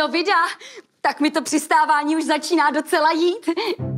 No vida, tak mi to přistávání už začíná docela jít.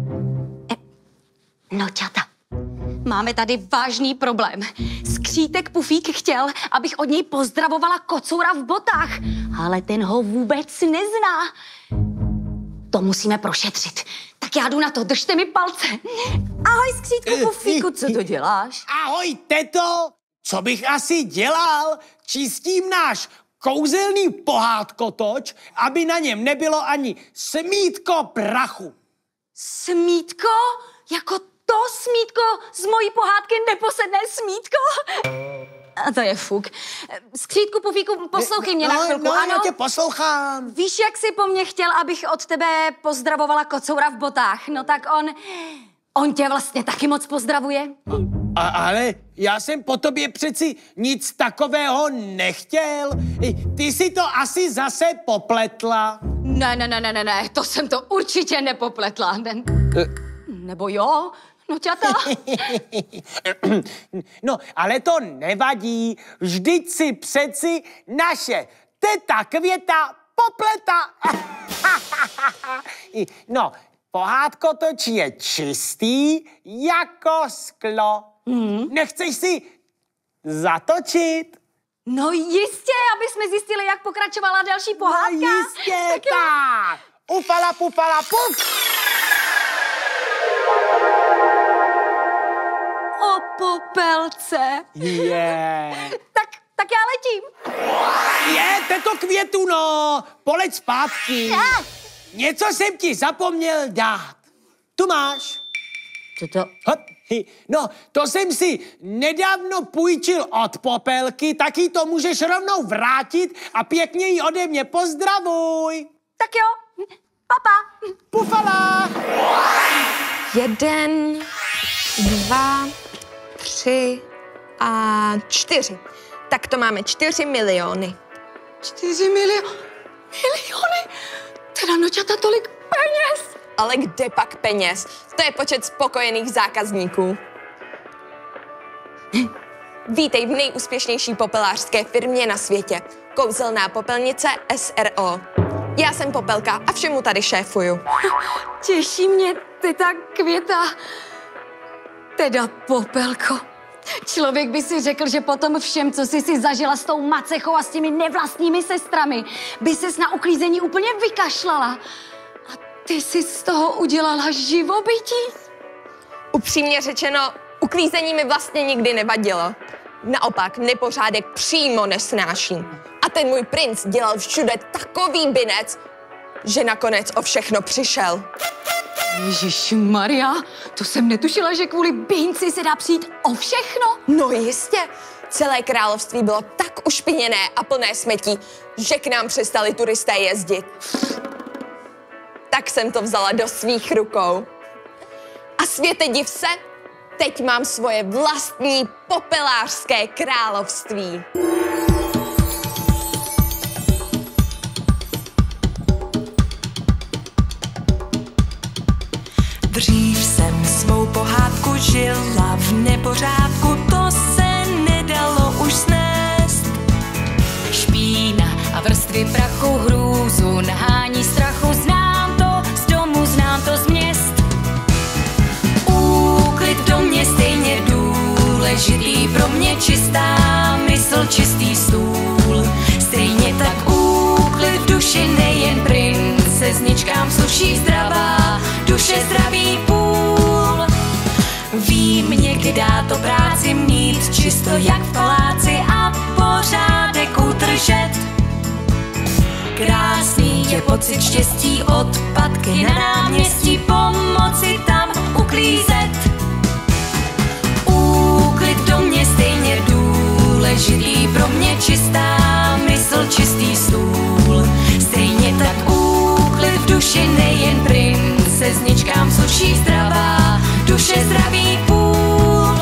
No čata, máme tady vážný problém. Skřítek Pufík chtěl, abych od něj pozdravovala kocoura v botách, ale ten ho vůbec nezná. To musíme prošetřit. Tak já jdu na to, držte mi palce. Ahoj, Skřítku Pufíku, co to děláš? Ahoj, teto, co bych asi dělal? Čistím náš kouzelný pohádkotoč, aby na něm nebylo ani smítko prachu. Smítko? Jako to smítko z mojí pohádky Neposedné smítko? A to je fuk. Skřítku Pufíku, poslouchej mě na chvilku, ano? ano? Já tě poslouchám. Víš, jak jsi po mně chtěl, abych od tebe pozdravovala kocoura v botách? No tak on tě vlastně taky moc pozdravuje. Ale já jsem po tobě přeci nic takového nechtěl. Ty si to asi zase popletla. Ne, to jsem to určitě nepopletla. Nebo jo? No čata. No, ale to nevadí. Vždyť si přeci naše teta Květa popleta. No, pohádkotoč je čistý jako sklo. Nechceš si zatočit? No jistě, aby jsme zjistili, jak pokračovala další pohádka. No jistě, tak. Ufala, pufala, puf. O popelce. Tak já letím. Teto Květu, no. Poleď zpátky. Něco jsem ti zapomněl dát. Tu máš. Co to? No, to jsem si nedávno půjčil od Popelky, tak jí to můžeš rovnou vrátit a pěkně jí ode mě pozdravuj. Tak jo, papa. Pufala. 1, 2, 3 a 4. Tak to máme 4 miliony. 4 miliony? Teda nočata tolik peněz. Ale kde pak peněz? To je počet spokojených zákazníků. Vítej v nejúspěšnější popelářské firmě na světě. Kouzelná popelnice SRO. Já jsem Popelka a všemu tady šéfuju. Těší mě teta Květa. Teda Popelko. Člověk by si řekl, že po tom všem, co jsi si zažila s tou macechou a s těmi nevlastními sestrami, by ses na uklízení úplně vykašlala. A ty jsi z toho udělala živobytí? Upřímně řečeno, uklízení mi vlastně nikdy nevadilo. Naopak, nepořádek přímo nesnáším. A ten můj princ dělal všude takový binec, že nakonec o všechno přišel. Ježišmarja, to jsem netušila, že kvůli bínci se dá přijít o všechno. No jistě, celé království bylo tak ušpiněné a plné smetí, že k nám přestali turisté jezdit. Tak jsem to vzala do svých rukou. A světe div se, teď mám svoje vlastní popelářské království. Dřív jsem svou pohádku žila v nepořádku, to se nedalo už snést. Špína a vrstvy prachu, hrůzu, nahání strachu, znám to z domu, znám to z měst. Úklid v domě stejně důležitý, pro mě čistá mysl, čistý stůl. Stejně tak úklid v duši, nejen princezničkám sluší zdravá duše, zdravý půl. Vím někdy dá to práci mít čisto jak v paláci a pořádek udržet. Krásný je pocit štěstí, odpadky na náměstí, pomoci tam uklízet. Úklid v domě stejně důležitý, pro mě čistá mysl, čistý stůl. Stejně tak úklid v duši, nejen princezničkám sluší zdravá duše, zdravý půl.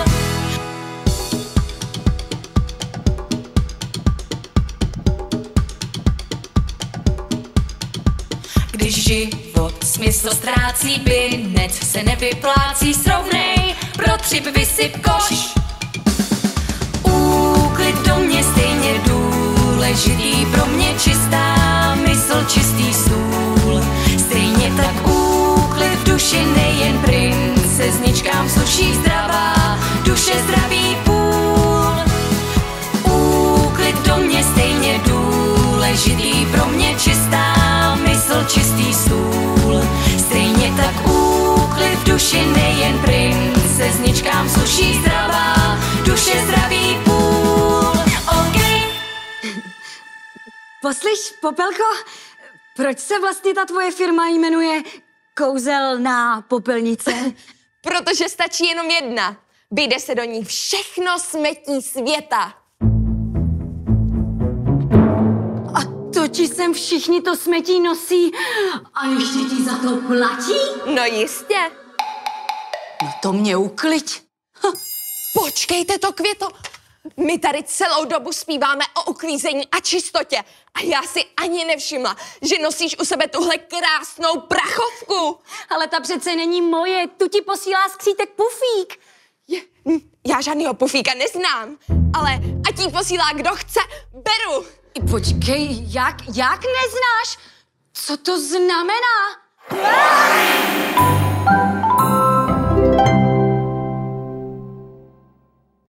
Když život smysl ztrácí, binec se nevyplácí, srovnej, pro třip vysyp koš. Úklid v domě stejně důležitý, důležitý pro mě čistá mysl, čistý stůl. Stejně tak úklid v duši, nejen princezničkám sluší zdravá duše, zdravý půl. Úklid do mě stejně důležitý pro mě čistá mysl, čistý stůl. Stejně tak úklid v duši, nejen princezničkám sluší zdravá duše, zdravý půl. Okay. Poslyš, Popelko, proč se vlastně ta tvoje firma jmenuje Kouzelná popelnice? Protože stačí jenom jedna. Vyjde se do ní všechno smetí světa. A to ti sem všichni to smetí nosí a ještě ti za to platí? No jistě. No to mě ukliď. Počkejte to, Květo. My tady celou dobu zpíváme o uklízení a čistotě. A já si ani nevšimla, že nosíš u sebe tuhle krásnou prachovku. Ale ta přece není moje, tu ti posílá skřítek Pufík. Já žádnýho Pufíka neznám, ale ať jí posílá kdo chce, beru. Počkej, jak neznáš? Co to znamená?